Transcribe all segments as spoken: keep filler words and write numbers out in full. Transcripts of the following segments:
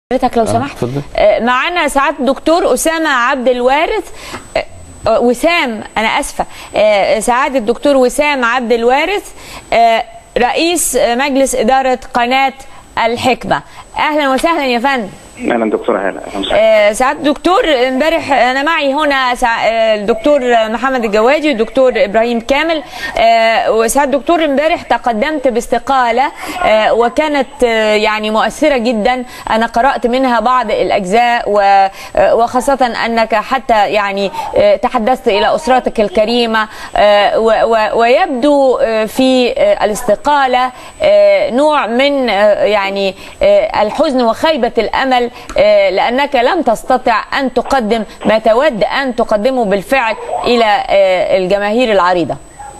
حضرتك لو سمحت آه معانا سعاده الدكتور اسامه عبد الوارث آه وسام انا اسفه آه سعاده الدكتور وسام عبد الوارث آه رئيس مجلس اداره قناه الحكمه. اهلا وسهلا يا فندم. اهلا دكتور هلا. آه سعاده الدكتور، امبارح انا معي هنا سع... الدكتور محمد الجوادي والدكتور ابراهيم كامل. آه وسعاده الدكتور امبارح تقدمت باستقاله آه وكانت آه يعني مؤثره جدا. انا قرات منها بعض الاجزاء و... وخاصه انك حتى يعني آه تحدثت الى اسرتك الكريمه آه و... و... ويبدو آه في آه الاستقاله آه نوع من آه يعني آه الحزن وخيبه الامل، لأنك لم تستطع أن تقدم ما تود أن تقدمه بالفعل إلى الجماهير العريضة.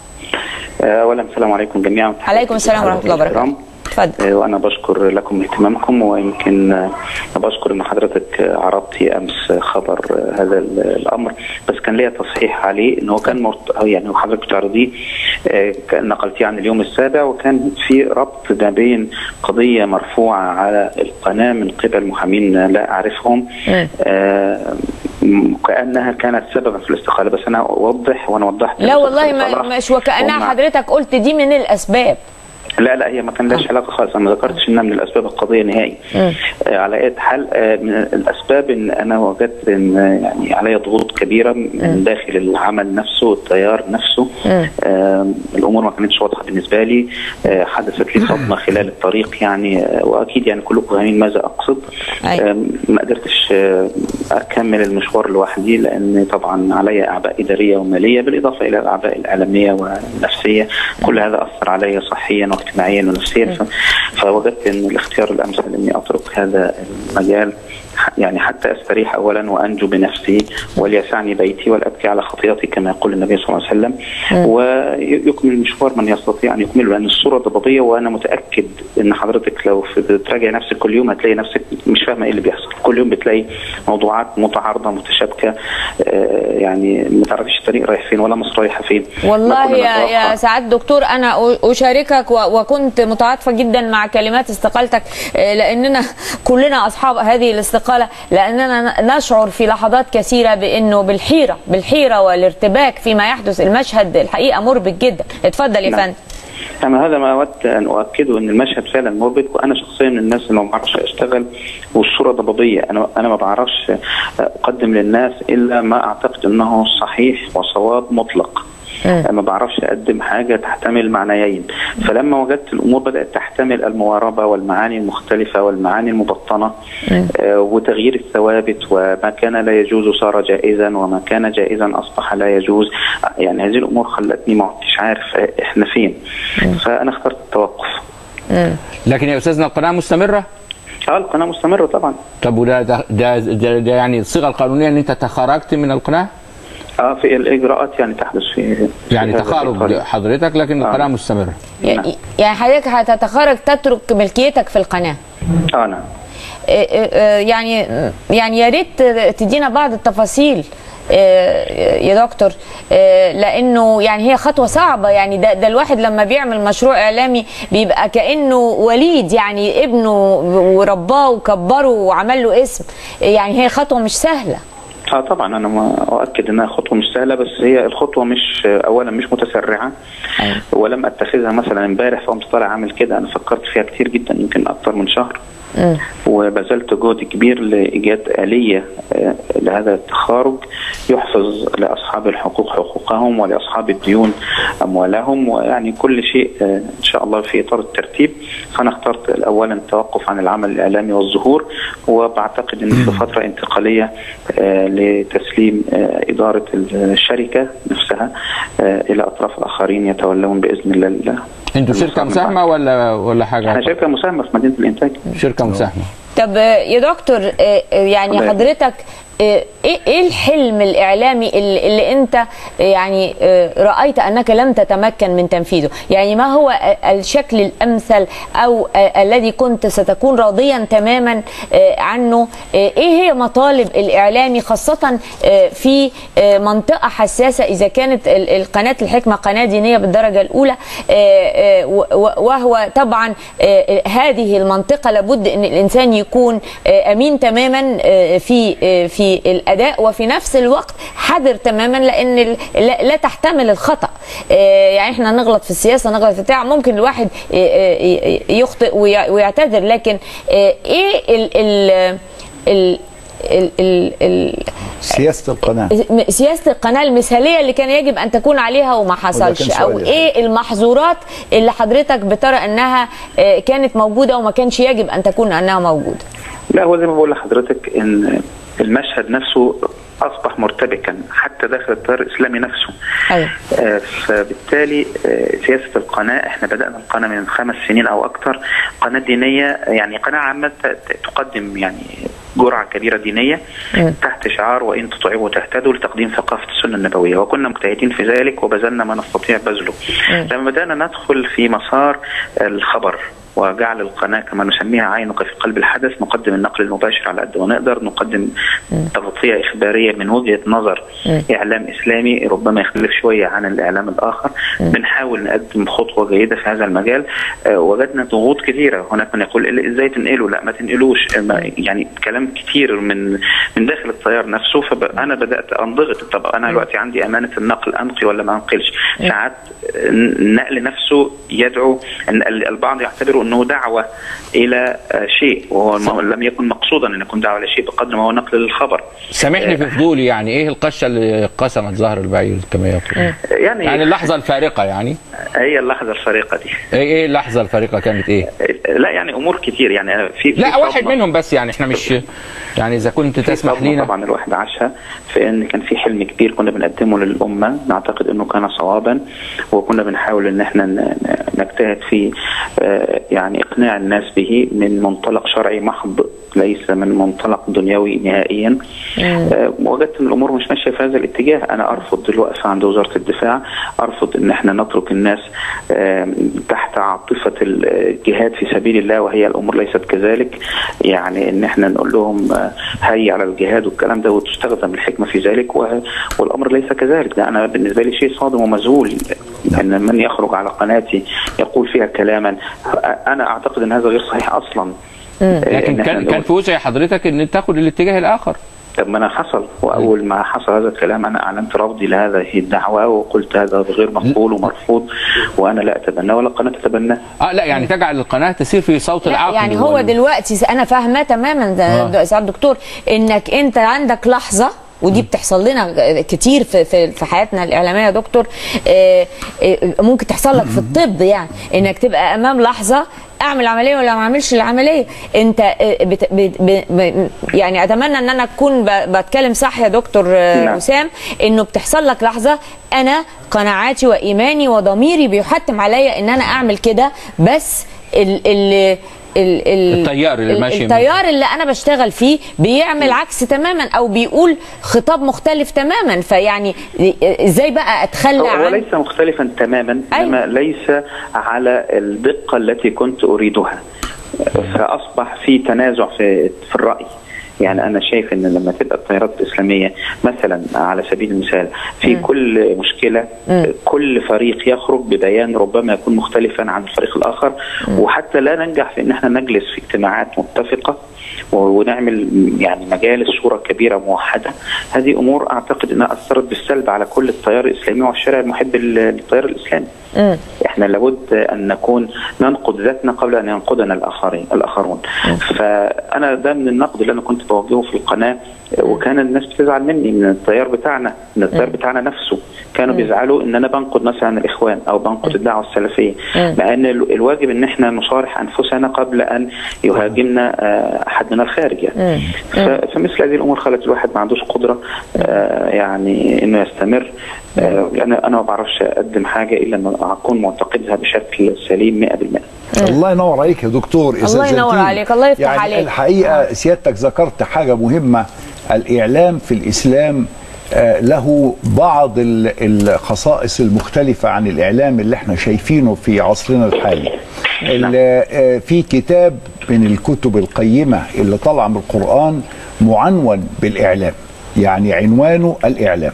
أولا السلام عليكم جميعا. عليكم السلام ورحمة الله وبركاته. اتفضل. وانا بشكر لكم اهتمامكم، ويمكن بشكر ان حضرتك عرضتي امس خبر هذا الامر، بس كان ليا تصحيح عليه ان هو كان مرت... يعني حضرتك بتعرضيه نقلتيه عن اليوم السابع، وكان في ربط ما بين قضيه مرفوعه على القناه من قبل محامين لا اعرفهم آه كانها كانت سببا في الاستقاله، بس انا اوضح وانا وضحت. لا والله ما مش وكانها حضرتك قلت دي من الاسباب. لا لا هي ما كان لهاش علاقه خالص، انا ما ذكرتش انها من الاسباب القضيه نهائي. آه على اي حال آه من الاسباب ان انا وجدت ان يعني علي ضغوط كبيره من داخل العمل نفسه والتيار نفسه. آه الامور ما كانتش واضحه بالنسبه لي. آه حدثت لي صدمه خلال الطريق يعني آه واكيد يعني كلكم فاهمين ماذا اقصد. آه ما قدرتش آه اكمل المشوار لوحدي، لان طبعا علي اعباء اداريه وماليه بالاضافه الى الاعباء الاعلاميه والنفسيه. كل هذا اثر علي صحيا اجتماعيا ونفسيا، فوجدت ان الاختيار الامثل اني اترك هذا المجال يعني حتى استريح اولا وانجو بنفسي وليسعني بيتي ولابكي على خطيئتي كما يقول النبي صلى الله عليه وسلم، ويكمل مشوار من يستطيع ان يكمله، لان الصوره ضبابيه. وانا متاكد ان حضرتك لو بتراجع نفسك كل يوم هتلاقي نفسك مش فاهمه ايه اللي بيحصل. كل يوم بتلاقي موضوعات متعارضه متشابكه، يعني ما تعرفيش الطريق رايح فين ولا مصر رايحه فين. والله يا يا سعاده الدكتور انا اشاركك وكنت متعاطفه جدا مع كلمات استقالتك، لاننا كلنا اصحاب هذه الاستقاله، لاننا نشعر في لحظات كثيره بانه بالحيره بالحيره والارتباك فيما يحدث. المشهد الحقيقه مربك جدا. اتفضل يا فندم. أنا هذا ما أود أن أؤكده، أن المشهد فعلا مربك، وأنا شخصيا من الناس اللي ما بعرفش أشتغل والصورة ضبابية. أنا أنا ما بعرفش أقدم للناس إلا ما أعتقد أنه صحيح وصواب مطلق. ما بعرفش اقدم حاجه تحتمل معنيين. فلما وجدت الامور بدات تحتمل المواربه والمعاني المختلفه والمعاني المبطنه آه وتغيير الثوابت، وما كان لا يجوز صار جائزا، وما كان جائزا اصبح لا يجوز. يعني هذه الامور خلتني ما عدتش عارف احنا فين. فانا اخترت التوقف. لكن يا استاذنا القناه مستمره؟ اه القناه مستمره طبعا. طب وده ده, ده, ده, ده يعني الصيغه القانونيه ان انت تخرجت من القناه؟ اه في الاجراءات يعني تحدث في يعني تخارج حضرتك، لكن القناه آه. مستمره. يعني حضرتك هتتخرج تترك ملكيتك في القناه؟ اه نعم. يعني يعني يا ريت تدينا بعض التفاصيل يا دكتور، لانه يعني هي خطوه صعبه. يعني ده, ده الواحد لما بيعمل مشروع اعلامي بيبقى كانه وليد، يعني ابنه ورباه وكبره وعمل له اسم. يعني هي خطوه مش سهله. اه طبعا انا ما اؤكد انها خطوه مش سهله، بس هي الخطوه مش اولا مش متسرعه. أيوة. ولم اتخذها مثلا امبارح فقمت طالع عامل كده. انا فكرت فيها كتير جدا، يمكن اكثر من شهر. م. وبذلت جهد كبير لايجاد اليه لهذا التخارج يحفظ لاصحاب الحقوق حقوقهم ولاصحاب الديون اموالهم، ويعني كل شيء ان شاء الله في اطار الترتيب. فانا اخترت اولا التوقف عن العمل الاعلامي والظهور، وبعتقد ان في فتره انتقاليه لتسليم اداره الشركه نفسها الى اطراف اخرين يتولون باذن الله. انتوا شركه مساهمه ولا ولا حاجه؟ احنا شركه مساهمه في مدينه الانتاج. شركه مساهمه. طب يا دكتور، يعني حضرتك ايه ايه الحلم الاعلامي اللي, اللي انت يعني رايت انك لم تتمكن من تنفيذه؟ يعني ما هو الشكل الامثل او الذي كنت ستكون راضيا تماما عنه؟ ايه هي مطالب الاعلامي خاصه في منطقه حساسه اذا كانت القناه الحكمه قناه دينيه بالدرجه الاولى، وهو طبعا هذه المنطقه لابد ان الانسان يكون امين تماما في في الاداء، وفي نفس الوقت حذر تماما لان لا تحتمل الخطا. يعني احنا نغلط في السياسه، نغلط في بتاع، ممكن الواحد يخطئ ويعتذر، لكن ايه ال ال ال ال ال ال سياسه القناه سياسه القناه المثاليه اللي كان يجب ان تكون عليها وما حصلش، او ايه المحظورات اللي حضرتك بترى انها كانت موجوده وما كانش يجب ان تكون انها موجوده؟ لا، هو زي ما بقول لحضرتك ان المشهد نفسه اصبح مرتبكا حتى داخل التيار الاسلامي نفسه. أيوة. آه فبالتالي آه سياسه القناه، احنا بدانا القناه من خمس سنين او اكثر، قناه دينيه، يعني قناه عامه تقدم يعني جرعه كبيره دينيه م. تحت شعار وان تطيعوا تهتدوا لتقديم ثقافه السنه النبويه، وكنا مجتهدين في ذلك وبذلنا ما نستطيع بذله. م. لما بدانا ندخل في مسار الخبر وجعل القناة كما نسميها عينك في قلب الحدث، نقدم النقل المباشر على قد ما نقدر، نقدم تغطية إخبارية من وجهة نظر م. إعلام إسلامي ربما يختلف شوية عن الإعلام الآخر، م. بنحاول نقدم خطوة جيدة في هذا المجال. أه وجدنا ضغوط كثيرة، هناك من يقول إزاي تنقلوا؟ لا، ما تنقلوش، يعني كلام كثير من من داخل التيار نفسه. فأنا بدأت أنضغط، طب أنا دلوقتي عندي أمانة النقل، أنقي ولا ما أنقلش؟ ساعات النقل نفسه يدعو أن البعض يعتبره انه دعوه الى شيء، وهو لم يكن مقصودا ان يكون دعوه الى شيء بقدر ما هو نقل للخبر. سامحني في فضولي، يعني ايه القشه اللي قسمت ظهر البعير كما يقول؟ يعني يعني اللحظه الفارقه، يعني هي اللحظه الفارقه دي. ايه ايه اللحظه الفارقه كانت ايه؟ لا يعني امور كتير، يعني في لا واحد منهم بس، يعني احنا مش يعني اذا كنت تسمح لينا. طبعا الواحد عاشها في ان كان في حلم كبير كنا بنقدمه للامه، نعتقد انه كان صوابا، وكنا بنحاول ان احنا نجتهد في يعني اقناع الناس به من منطلق شرعي محض، ليس من منطلق دنيوي نهائيا. أه وجدت ان الامور مش ماشيه في هذا الاتجاه. انا ارفض الوقفه عند وزاره الدفاع، ارفض ان احنا نترك الناس أه تحت عاطفه الجهاد في سبيل الله وهي الامور ليست كذلك، يعني ان احنا نقول لهم أه هيا على الجهاد والكلام ده وتستخدم الحكمه في ذلك، والامر ليس كذلك. ده انا بالنسبه لي شيء صادم ومذهول ان من يخرج على قناتي يقول فيها كلاما انا اعتقد ان هذا غير صحيح اصلا. لكن كان كان في وجه حضرتك ان تاخد الاتجاه الاخر. طب ما انا حصل، واول ما حصل هذا الكلام انا اعلنت رفضي لهذه الدعوه وقلت هذا غير مقبول ومرفوض وانا لا اتبناه ولا القناه تتبناه. اه لا يعني تجعل القناه تسير في صوت العقل. يعني هو دلوقتي انا فاهمه تماما آه. سعاده الدكتور انك انت عندك لحظه، ودي بتحصل لنا كتير في في في حياتنا الاعلاميه يا دكتور، ممكن تحصل لك في الطب، يعني انك تبقى امام لحظه اعمل عمليه ولا ما اعملش العمليه. انت بت بت يعني اتمنى ان انا اكون بتكلم صح يا دكتور وسام، انه بتحصل لك لحظه انا قناعاتي وايماني وضميري بيحتم عليا ان انا اعمل كده، بس ال ال التيار اللي ماشي التيار اللي انا بشتغل فيه بيعمل عكس تماما او بيقول خطاب مختلف تماما. فيعني ازاي بقى اتخلى عن؟ هو ليس مختلفا تماما، انما ليس على الدقه التي كنت اريدها، فاصبح في تنازع في في الراي. يعني أنا شايف إن لما تبقى التيارات الإسلامية مثلا على سبيل المثال في م. كل مشكلة م. كل فريق يخرج ببيان ربما يكون مختلفا عن الفريق الآخر، م. وحتى لا ننجح في إن احنا نجلس في اجتماعات متفقة ونعمل يعني مجالس صورة كبيرة موحدة. هذه أمور أعتقد أنها أثرت بالسلب على كل التيار الإسلامي والشارع المحب للتيار الإسلامي. م. احنا لابد ان نكون ننقد ذاتنا قبل ان ينقدنا الاخرين الاخرون. م. فانا ده من النقد اللي انا كنت بوجهه في القناه، وكان الناس بتزعل مني من التيار بتاعنا، من التيار بتاعنا نفسه، كانوا م. بيزعلوا ان انا بنقد مثلا الاخوان او بنقد الدعوه السلفيه، مع ان الواجب ان احنا نصارح انفسنا قبل ان يهاجمنا احد من الخارج يعني. فمثل هذه الامور خلت الواحد ما عندوش قدره يعني انه يستمر، لان انا ما بعرفش اقدم حاجه الا ان اكون معتقدها بشكل سليم مئة بالمئة. الله ينور عليك يا دكتور. الله ينور عليك، الله يفتح يعني عليك. الحقيقه سيادتك ذكرت حاجه مهمه الإعلام في الإسلام له بعض الخصائص المختلفة عن الإعلام اللي احنا شايفينه في عصرنا الحالي. في كتاب من الكتب القيمة اللي طلع من القرآن معنون بالإعلام، يعني عنوانه الإعلام.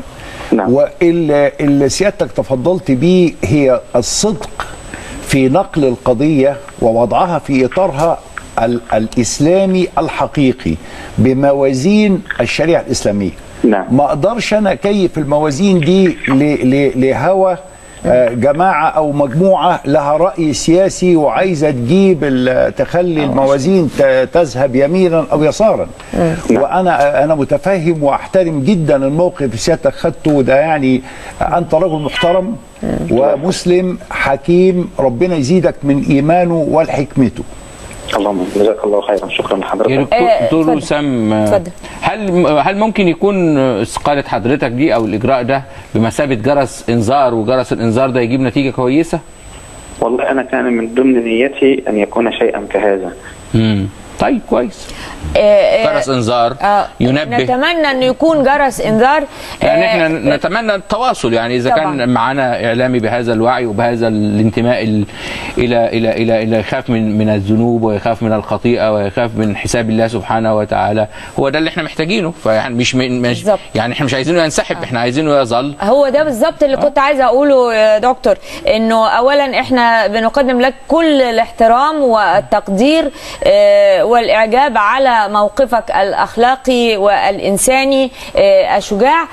واللي سيادتك تفضلت بيه هي الصدق في نقل القضية ووضعها في إطارها الإسلامي الحقيقي بموازين الشريعة الإسلامية. نعم. ما أقدرش أنا أكيف الموازين دي لهوى جماعة أو مجموعة لها رأي سياسي وعايزة تجيب تخلي الموازين تذهب يمينا أو يسارا. وأنا أنا متفهم وأحترم جدا الموقف اللي سيادتك خدته ده، يعني أنت رجل محترم ومسلم حكيم، ربنا يزيدك من إيمانه والحكمته. اللهم جزاك الله خيرا. شكرا لحضرتك. دكتور وسام، هل هل ممكن يكون استقالة حضرتك دي او الاجراء ده بمثابة جرس انذار، وجرس الانذار ده يجيب نتيجة كويسة؟ والله انا كان من ضمن نيتي ان يكون شيئا كهذا. امم طيب كويس. جرس انذار آه ينبه. نتمنى انه يكون جرس انذار، يعني احنا آه نتمنى التواصل، يعني اذا طبعا كان معنا اعلامي بهذا الوعي وبهذا الانتماء الى الى الى الى يخاف من من الذنوب ويخاف من الخطيئه ويخاف من حساب الله سبحانه وتعالى، هو ده اللي احنا محتاجينه. فيعني مش, مش يعني احنا مش عايزينه ينسحب، آه. احنا عايزينه يظل. هو ده بالظبط اللي آه. كنت عايزه اقوله يا دكتور، انه اولا احنا بنقدم لك كل الاحترام والتقدير آه والاعجاب على موقفك الاخلاقي والانساني الشجاع،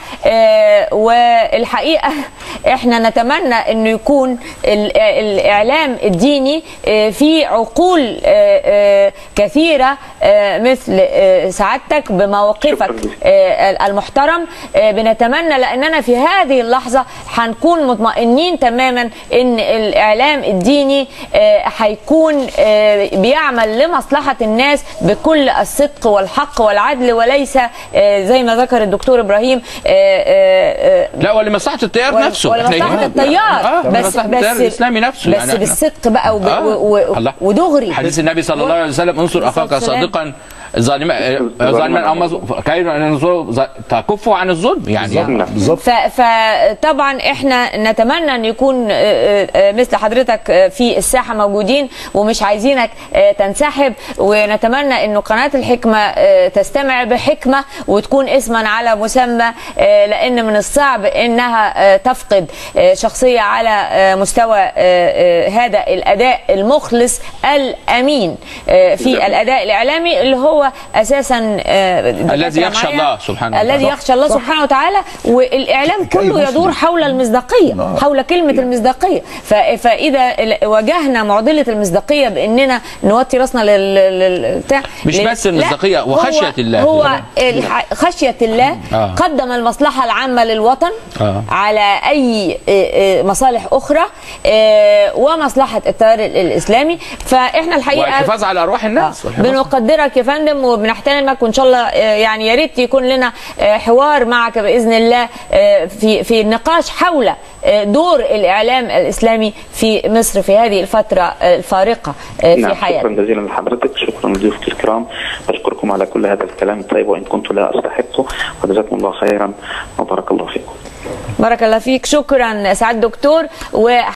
والحقيقه احنا نتمنى انه يكون الاعلام الديني في عقول كثيره مثل سعادتك بمواقفك المحترم. بنتمنى لاننا في هذه اللحظه هنكون مطمئنين تماما ان الاعلام الديني هيكون بيعمل لمصلحه الناس بكل الصدق والحق والعدل، وليس زي ما ذكر الدكتور ابراهيم لا ولمصلحه التيار نفسه، ولمصلحه التيار آه بس بس الاسلامي نفسه، بس يعني بالصدق بقى وب... آه و... ودغري. حديث النبي صلى الله عليه وسلم انصر اخاك صادقا ظالما ظالما او مظلوما كي تكفوا عن الظلم، يعني بالظبط. فطبعا احنا نتمنى ان يكون مثل حضرتك في الساحه موجودين، ومش عايزينك تنسحب، ونتمنى انه قناه الحكمه تستمع بحكمه وتكون اسما على مسمى، لان من الصعب انها تفقد شخصيه على مستوى هذا الاداء المخلص الامين في الاداء الاعلامي اللي هو هو اساسا الذي يخشى الله سبحانه وتعالى، الذي يخشى الله سبحانه وتعالى. والاعلام كله يدور حول المصداقيه، حول كلمه المصداقيه. فاذا واجهنا معضله المصداقيه باننا نوطي راسنا للبتاع، مش بس المصداقيه وخشيه الله، هو خشيه الله آه. قدم المصلحه العامه للوطن آه. على اي مصالح اخرى ومصلحه التيار الاسلامي. فاحنا الحقيقه والحفاظ على ارواح الناس آه. بنقدرك يا فندم وبنحترمك، وان شاء الله يعني يا ريت يكون لنا حوار معك باذن الله في في النقاش حول دور الاعلام الاسلامي في مصر في هذه الفتره الفارقه في نعم. حياتنا. شكرا جزيلا لحضرتك، شكرا لضيوفك الكرام، بشكركم على كل هذا الكلام الطيب وان كنت لا استحقه، وجزاكم الله خيرا وبارك الله فيكم. بارك الله فيك، شكرا سعاده الدكتور. و